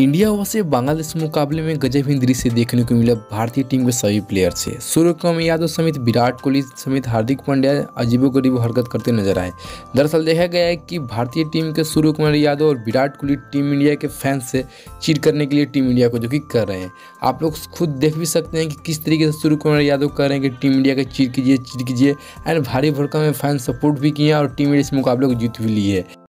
India versus Bangladesh मुकाबले में गजब ही दृश्य देखने को मिला भारतीय टीम के सभी प्लेयर से। सूर्यकुमार यादव समेत विराट कोहली समेत हार्दिक पांड्या अजीबोगरीब हरकत करते नजर आए। दरअसल देखा गया है कि भारतीय टीम के सूर्यकुमार यादव और विराट कोहली टीम इंडिया के फैंस से चीट करने के लिए टीम इंडिया को जो कि कर रहे हैं। आप लोग खुद देख भी सकते हैं कि किस तरीके से सूर्यकुमार यादव कर रहे हैं कि टीम इंडिया का चीट कीजिए एंड भारी भरकम में फैन सपोर्ट भी किया और टीम इंडिया इस मुकाबले को जीत भी ली है।